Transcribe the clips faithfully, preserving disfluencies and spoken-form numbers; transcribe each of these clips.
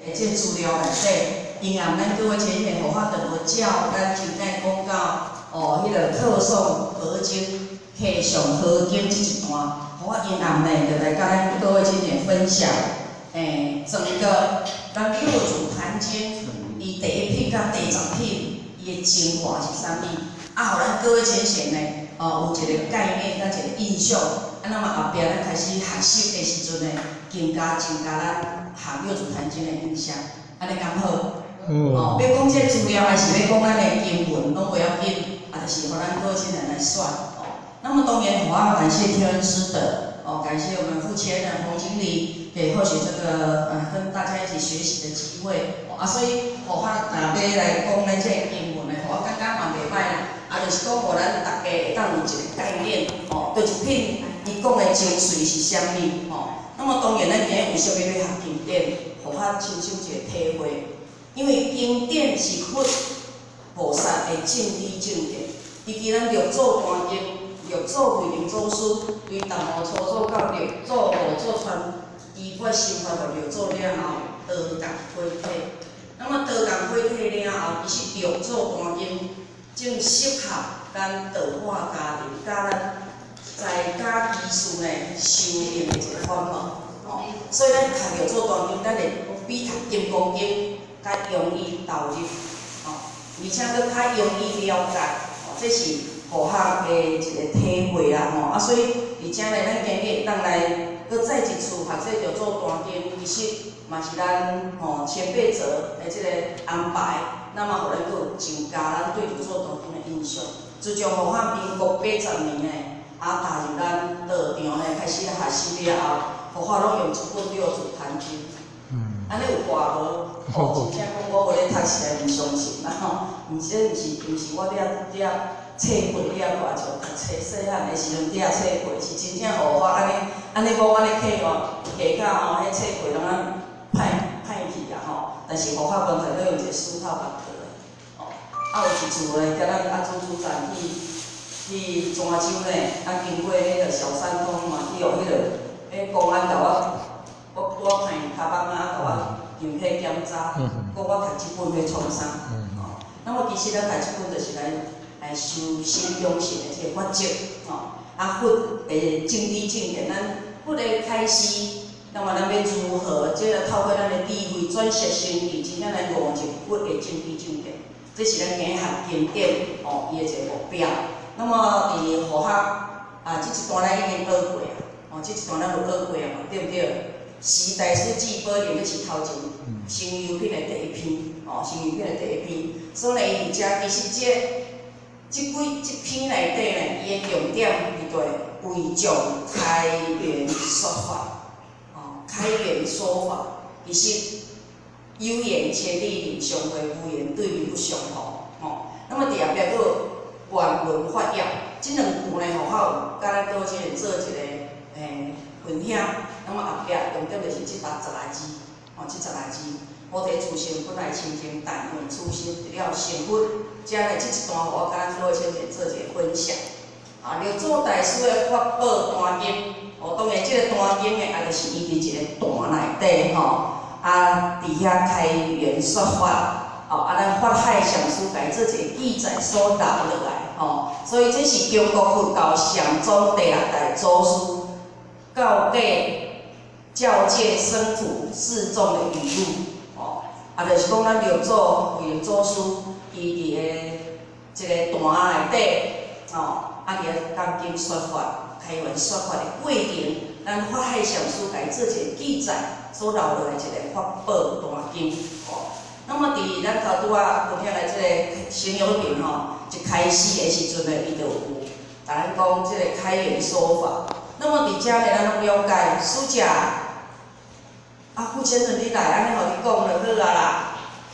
诶，即资料内底，因含咱各位前面互法度无照，咱前面讲到哦，迄、那个特诵合经、客上合经即一段，互我因含呢，就来甲咱各位前面分享。诶，整个咱六祖坛经，伊第一品甲第十品，伊的精华是啥物？啊，互咱各位前贤呢，哦，有一个概念甲一个印象。啊，那么后壁咱开始学习的时阵呢，更加增加咱学六祖坛经的印象，安尼刚好。嗯、哦，要讲这资料，还是要讲咱的英文，拢袂要紧，啊，就是互咱各位亲人来选。哦，那么当然，我要感谢天恩师的，哦，感谢我们副前任洪经理，给获取这个呃跟大家一起学习的机会。哦、啊，所以我话若要来讲咱这英文的，我感觉嘛袂歹啦。啊，就是讲，互咱大家会当有一个概念，哦，对一品伊讲的精髓是啥物，哦。那么当然，咱今日为什么要学经典，互较亲像一个体会？因为经典是佛菩萨的正理正见，伊既咱六祖坛经，六祖慧能祖师为达摩初祖到六祖五祖传，依法修法到六祖了后，道共毁体。那么道共毁体了后，伊是六祖坛经。正适合咱道化家庭，甲咱在家基础呢修炼的一个方法。哦，所以咱读六祖坛经，咱会比读金刚经较容易投入，哦，而且佫较容易了解，哦，这是互学的一个体会啦，吼、哦。啊，所以而且呢，咱今日当来佫再一次学这六祖坛经，其实嘛是咱吼、哦、前辈者的这个安排。那么，互咱佫有增加咱对六祖坛经的印象。自从互我民国八十年呢，啊踏入咱道场呢，开始学习了后，互我拢用一本六祖坛经。嗯。安尼有偌无？哦，真正讲我无咧读起来唔相信啦吼。毋是，毋是，毋是我咧咧册本咧偌少读册，细汉的时阵咧册本是真正互我安尼安尼讲安尼客哦，下到吼，迄册本拢啊歹歹去啊吼。但是互我问题都有一个思考法则的，哦，啊有一次咧，甲咱阿朱组长去去泉州呢，啊经过迄个小三通嘛，去互迄个迄公安甲我，我我看骹绑啊，甲我用去检查，讲我读即本要创啥，哦，那么其实咱读即本就是来来修心中性的即个法则，哦，啊佛的正理正见，咱佛的开示。那么咱要如何，即个透过咱的智慧转识心意，真正来悟入佛的正理正见，这是咱今日学经典哦，伊的一个目标。那么伫互学啊，即一段咱已经学过啊，哦，即一段咱有学过啊嘛，对不对？时代书记宝典，迄是头前生优品的第一篇，哦，生优品的第一篇。所以呢，伊遮其实即即几即篇内底呢，伊的重点伫对为众开源说法。开源说法，其实有言千里领上会，无言对面不相同。吼，那么第二边佫原文发要，即两句呢，互我有甲咱各位做一个诶分享。那么后壁重点就是即搭十来字，吼，即十来字。菩提初心，本来清净，但愿初心直了成佛。遮呢，即一段互我甲咱各位做一个做一个分享。啊，六祖大师的法宝坛经。哦，当然，即个坛经的啊，就是伊伫一个坛内底吼，啊，伫遐开源说法，哦，啊，咱法海上师家做一个记载所留落来，吼，所以这是中国佛教上宗第六代祖师教给教界生徒示众的语录，哦，啊，就是讲咱六祖慧能祖师伊伫个一个坛内底，哦，啊，伫遐讲经说法。开源说法的过程，咱法海上师家做一个记载，所留落来一个法宝坛经。哦，那么伫咱头拄仔分享的即个生有品吼，一开始的时阵呢，伊就有甲咱讲即个开源说法。那么伫遮呢，咱拢了解师姐，啊，傅先生你来，安尼互你讲就好啊啦。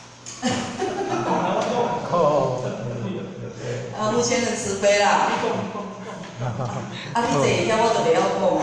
啊，傅先生慈悲啦。啊！你坐遐我就袂晓讲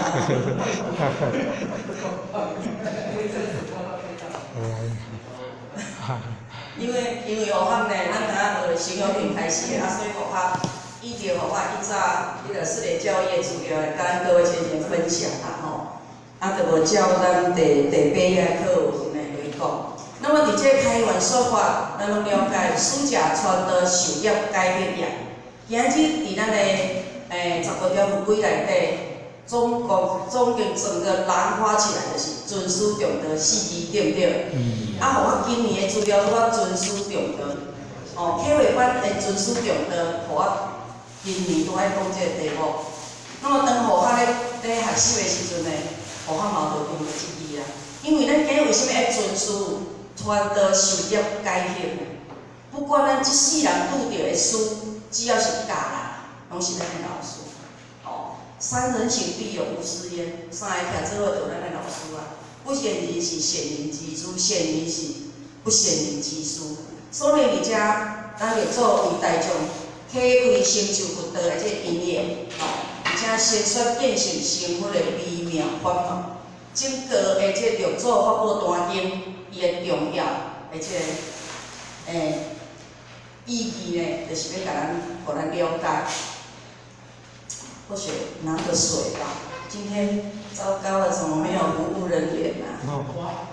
啊。因为因为学校呢，咱刚学生有品开始的，啊，所以学校伊就互我以早迄个四类教育资料来甲咱各位先生分享啦吼。啊，就无照咱第第八个课有先来来讲。那那么伫这开源说法，咱拢了解书家传道授业解决业。今日伫咱的诶十个条法规内底，总共总共整个囊括起来就是尊师重道四字，对不对？嗯。啊，互我今年的资料拄啊尊师重道，哦，课会班的尊师重道，互我今年拄爱讲这个题目。那么当互我咧咧学习的时阵呢，互我嘛就用到即字啊。因为咱今日为什么爱尊师传道授业解决？不管咱即世人拄着的事，只要是教人，拢是咱的老师。哦，三人行必有吾师焉，三个徛做伙就咱的老师啊。不贤人是贤人之师，贤人是不贤人之师。所以伫遮，咱就做为大众启开成就佛道的这因缘，哦，而且先说见性成佛的微妙法门。整个的这六祖法宝单经，伊的重要的这诶意义呢，就是要甲咱，互咱了解。或许拿个水吧。今天糟糕了，怎么没有服务人员啊？哦，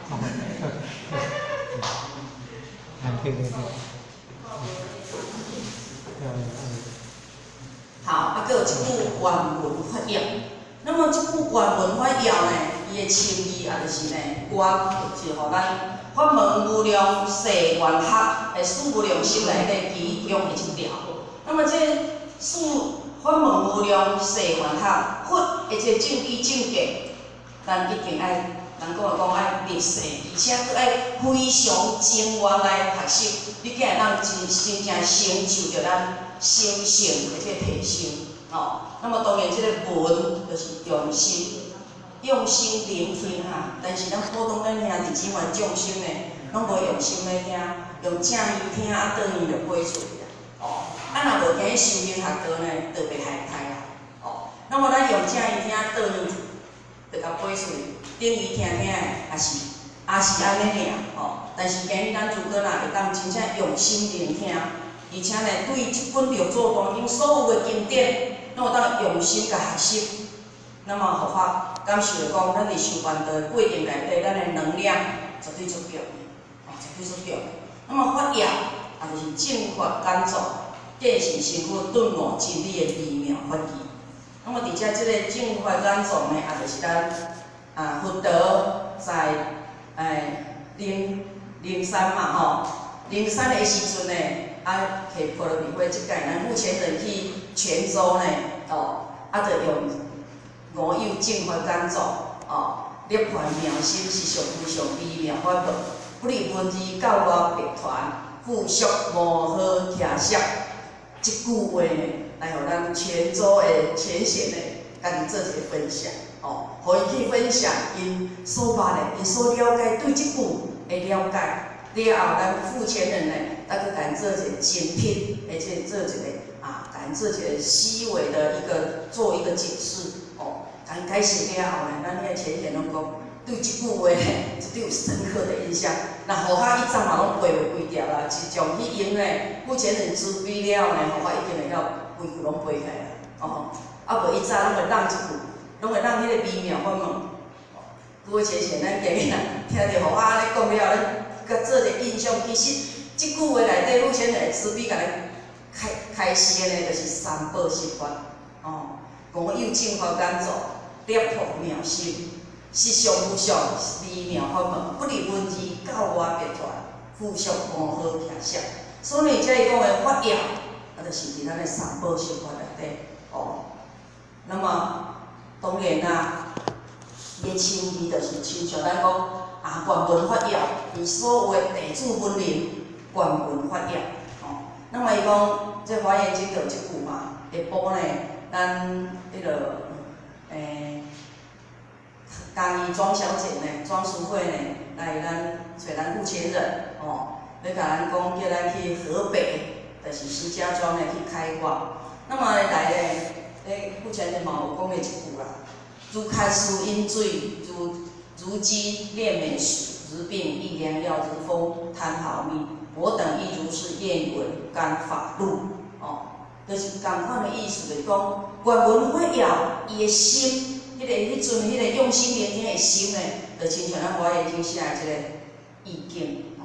好，啊，佫有一句原文法要。那么这句原文法要呢？伊的深意啊，就是呢，原就是互咱法门无量誓愿学的四无量心内底其中的一条。那么这四法门无量誓愿学，佛的这正义正见，咱一定爱，人讲啊讲爱立誓，而且佫爱非常精愿来学习，你才会当真真正成就着咱心性的这提升。哦，那么当然，这个文就是用心。用心聆听哈，但是咱普通咱兄弟姊妹众生呢，拢无用心来听，用正意听，啊，当然就背出去啦。哦，啊，若无今日修行学道呢，就袂害害啦。哦，那么咱用正意听，当然就甲背出去，等于听听的，也是也是安尼尔。哦，但是今日咱如果若会当真正用心聆听，而且呢，对即本六祖当中所有的经典，咱有当用心甲学习。那么，合法感受来讲，咱伫修办道的过程内底，咱的能量绝对足强，哦，绝对足强。那么法业，也就是正法感召，见性成佛顿悟真理的微妙法义。那么，伫遮即个正法感召呢，也就是咱啊佛道在诶灵灵山嘛吼，灵山的时阵呢，啊摕菩提花即届咱目前人去泉州呢，哦，啊着用。五有正法感召，哦，涅槃妙心是上非常微妙法门，不离分字教我别传，复续无好徛舍。即句话呢，来互咱泉州的浅显呢，甲你做一个分享，哦，互伊去分享因所捌的、因所了解对即句的了解，了后咱付钱人呢，咱去甲做一个精品，而且做一个啊，甲做一个细微的一个做一个解释。咱解释了后呢，咱遐浅显拢讲对即句话呢，绝对有深刻的印象。那互哈以前嘛拢背袂规条啦，是从去用呢，目前人资备了呢，互哈已经会晓规句拢背起来啦。哦，啊无以前拢会让即句，拢会让迄个微妙法门。各位浅显，咱今日啊，听着互哈咧讲了，咱甲做一个印象。其实即句话内底，目前人资备甲咱开开示的呢，就是三宝释法。哦，五有正法感召。涅槃妙心，是上无上微妙法门，不离文字教我别传，复续无好徛舍。所以这伊讲的法要，啊，就是伫咱的三宝释法内底。哦，那么当然啦，伊的深意就是亲像咱讲啊，原文法要，伊所有的弟子文人原文法要。哦，那么伊讲这华严经就即句嘛，下晡呢，咱迄个。诶，嘉义庄小姐呢，庄淑慧呢，来咱找咱付前人哦，要甲咱讲叫咱去河北，就是石家庄呢去开挂。那么来咧，咧付前人嘛有讲过一句啦：如开书饮水，如如鸡炼美食，如病亦良药，如风贪好蜜。我等亦如是，愿闻甘法路。哦。就是共款的意思，就是讲原文法要伊的心，迄、那个迄阵迄个用心聆听的心呢，就亲像咱华严经写的即个意境，哦，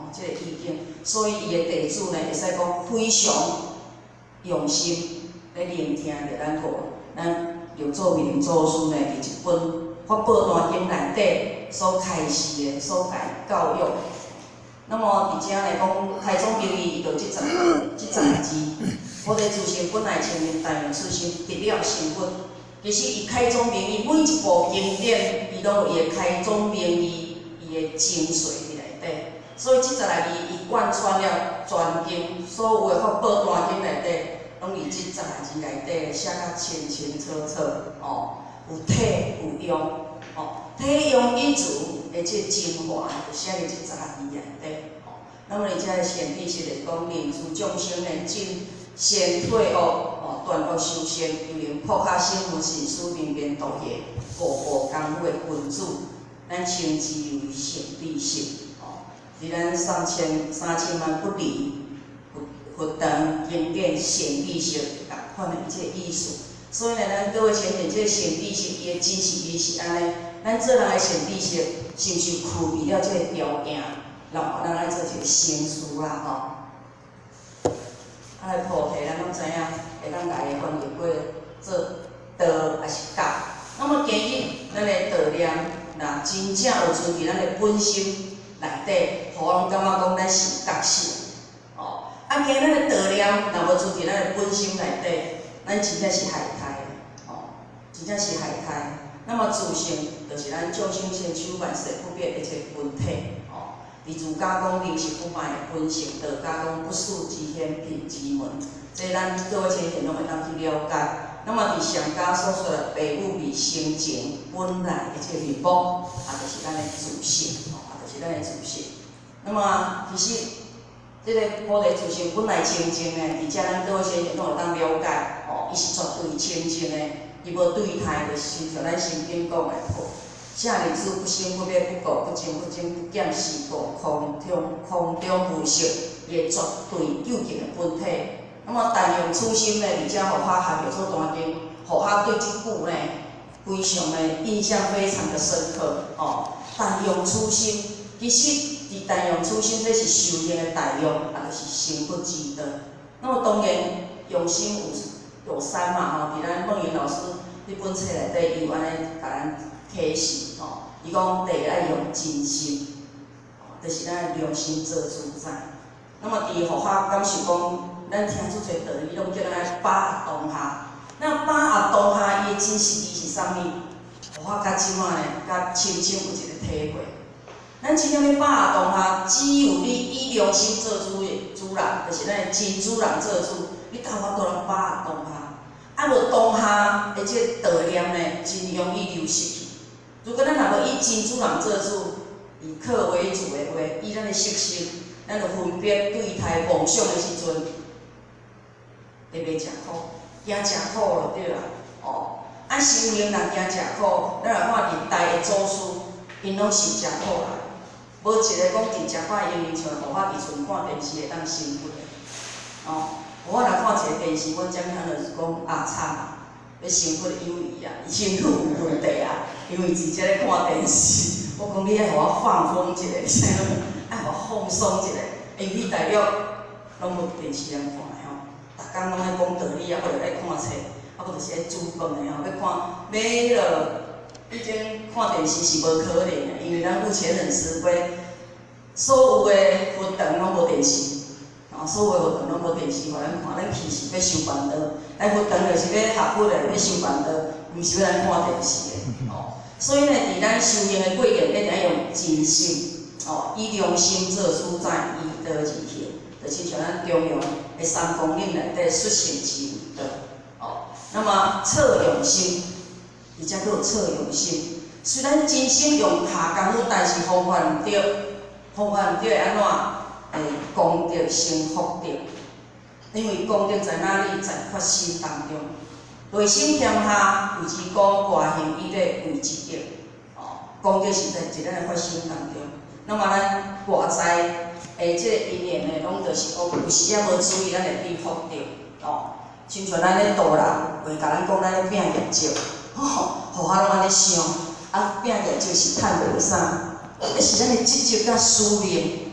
吼，即、这个意境。所以伊的地主呢，会使讲非常用心咧聆听着咱个咱刘祖明祖师呢，伫一本法宝单经内底所开示的所在教育。那么伫遮来讲，台中名义伊就即十即十个字，菩提自性本来清净，大用出心，得了成佛。其实伊开宗明义每一部经典，伊拢有伊的开宗明义，伊的精髓伫内底。所以即十个字，伊贯穿了全经所有的法宝单经内底，拢伫即十个字内底写甲清清楚楚，哦，有体有用，哦，体用一足的即精华，就写伫即十个字内底。哦，那么而且显地是来讲，令诸众生呢尽先退恶，哦，断恶修善，又能破下心无信，使明辨道业，步步功夫的君子，咱称之为显地性。哦，伫咱三千三千万不离佛佛堂经典显地性，共款的即个意思。所以呢，咱各位前面即个显地性，伊的真实意是安尼。咱做人的显地性，是毋是具备了即个条件，然后咱来做一个成事啦，吼。啊，来菩提，咱拢知影，会当家己分入过做道还是教。那么今日咱的道念，若真正有存伫咱的本心内底，互人感觉讲咱是觉醒。哦，啊，今日咱的道念若无存伫咱的本心内底，咱真正是海苔，哦，真正是海苔。那么自性就是咱众生千秋万世不变的一个本体。伫儒家讲灵是不坏的本性，道家讲不树之天品之门，这咱各位前贤拢会当去了解。那么伫上家所说的白母味生情本来的这个面目，啊，就是咱的自性，哦，啊，就是咱的自性。那么其实这个菩提自性本来清净的，而且咱各位前贤拢会当了解，哦，伊是绝对清净的，伊无对待，就是亲像咱圣经讲的。下日子不生不灭不垢不净不净不减是故空中空中无色，也绝对究竟的本体。那么但用初心呢，而且互他学着做单经，互他对即句呢非常的印象非常的深刻哦。但用初心，其实伫但用初心，这是修行的大用，啊，就是成佛之道。那么当然用心有有三嘛吼，伫咱梦云老师迄本册内底，伊有安尼甲咱启示吼，伊讲第一爱用真心，哦，就是咱良心做主宰。那么伫互法感受讲，咱听出侪道理，拢叫咱来把握当下。那把握当下，伊的真实意是啥物？互法甲即摆呢，甲深深有一个体会。咱真正要把握当下，只有你以良心做主的主人，就是咱的真主人做主，你才有法度通把握当下。啊，无当下的即个道念呢，真容易流失去。如果咱若无以真主人做主，以客为主的话，以咱的习性，咱着分别对待妄想的时阵，会袂食苦，惊食苦就对啦。哦，啊修行若惊食苦，咱来看历代的祖师，因拢是食苦啦。无一个讲伫食饭因为像互我伫厝看电视会当成佛的。哦，我若看一个电视，我讲他就是讲啊惨。要成佛有理啊，伊身躯有问题啊，因为直接咧看电视。我讲你爱互我放风一下，爱互我放松一下，因为大陆拢无电视通看的吼，逐工拢咧讲道理啊，或者咧看册，啊，佫就是咧煮饭的吼，要看买迄落，已经看电视是无可能的，因为咱目前人思维，所有的佛堂拢无电视。哦，所有的佛堂拢无电视，互咱看，咱去是要修办道，咱佛堂就是要学佛的，要修办道，毋是要咱看电视的。哦，所以呢，伫咱修行的过程，一定要用真心，哦，以良心做主宰，以道而行，就亲像咱中央的三公领内底率性之为道。哦，那么测用心，而且佫有测用心。虽然真心用下功夫，但是方法毋对，方法毋对安怎？诶，功德成福德，因为功德在哪里？在发心当中。内心谦下，有之讲外行以礼为之德。哦，功德是在伫咱诶发心当中。那么咱外在诶，即个因缘呢，拢就是讲有时啊无注意，咱会变福德。哦，亲像咱咧度人，会甲咱讲咱咧拼业绩，吼，互我拢安尼想，啊，拼业绩是趁袂啥，迄是咱诶积极甲使命。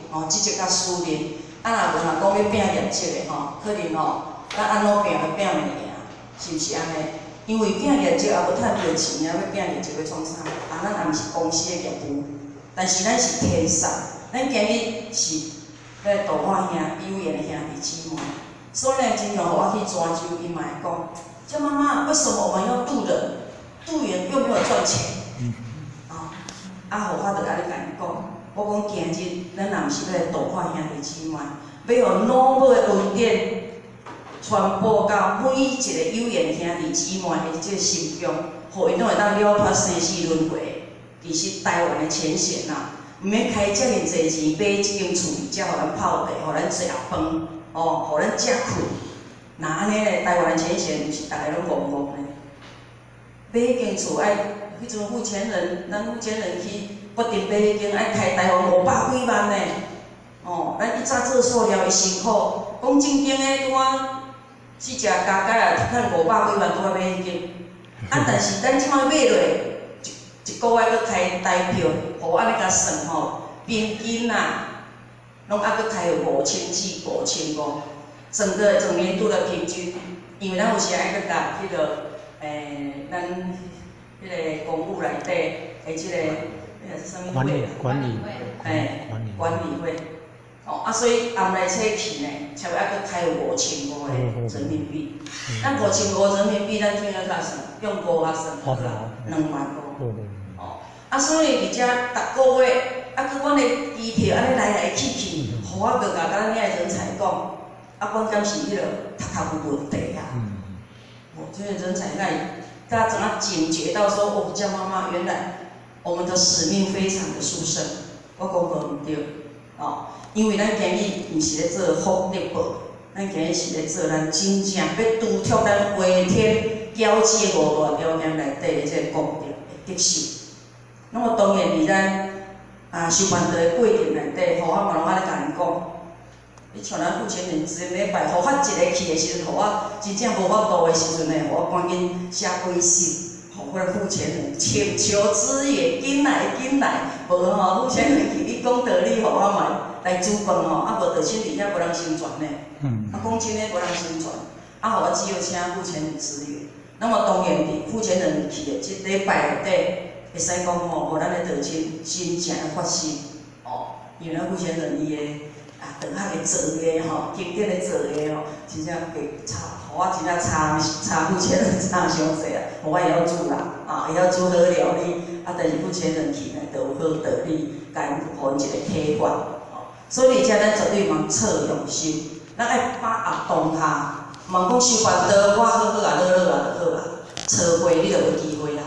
哦，积极甲输入。啊，若无若讲要拼业绩的吼，可能吼，咱安怎拼都拼袂赢，是毋是安尼？因为拼业绩也无趁着钱啊，要拼业绩要创啥？啊，咱也毋是公司的业务，但是咱是天使，咱今日是迄大我兄有缘的兄弟姊妹，所以呢，经常互我去泉州，伊嘛会讲，叫妈妈，为什么我们要渡人？渡人又没有赚钱？啊，啊，互我就安尼甲伊讲。 我讲今日咱若毋是要大化兄弟姊妹，要互脑尾的恩典传播到每一个有缘兄弟姊妹的即个心中，互因拢会当了脱生死轮回。其实台湾的前线呐，毋免开遮尔济钱买一间厝，才互咱泡茶，互咱食饭，哦，互咱食困。那安尼咧，台湾的前线毋是逐个拢戆戆咧。买一间厝爱，迄阵有钱人，咱有钱人去。 决定买迄间爱开台湾五百几万呢，哦，咱一早做塑料的辛苦，讲正经的拄啊，四只加加啊，趁五百几万拄啊买迄间，啊，但是咱即摆买落，一一个月搁开台票，互安尼甲算吼，平均啊，拢还搁开五千至五千五，整个整年度的平均，因为咱有时爱搁甲迄个诶，咱迄个公务内底诶，即个。 管理管理， 哎，管理会，哦啊，所以暗来车去呢，才会还搁开五千五的人民币。咱五千五人民币，咱怎样甲算？用五甲算，好啦，两万五。哦，啊，所以而且逐个月，啊，佮阮的机票安尼来来去去，互我着甲咱遐人才讲，啊，阮敢是迄个读读有问题啊？我这个人才爱，大家怎样警觉到说，哦，叫妈妈原来。 我们的使命非常的殊胜，我讲无毋对，哦，因为咱今日毋是咧做福利报，咱今日是咧做咱真正要拄出咱回天交接五大条件内底的这个功德的得手。那么当然伫咱啊修办的过程内底，互我嘛拢安尼甲因讲，你像咱付钱人资礼拜，互我一个去的时阵，互我真正无法度的时阵呢，互我赶紧写微信。 或者付钱人请求支援，紧来紧来，无吼付钱人去你讲道理，互我嘛来煮饭吼，啊无就凊伫遐无人宣传呢。嗯。啊讲真诶，无人宣传，啊互我只有请付钱人支援。那么当然伫付钱人去诶，即礼拜内底会使讲吼，互咱诶道歉真正诶发生。哦，因为咱付钱人伊诶啊，长下诶做诶吼，经典诶做诶吼，真正给差。 我真正差差付钱人差伤济啊！我会晓煮啦，啊会晓煮好料理，啊但是付钱人去呢，就有好道理，甲因互因一个体验。哦，所以而且咱绝对茫错用心，咱爱把握当下，茫讲修办道，我好好啊，乐乐啊就好啊，错会你就有机会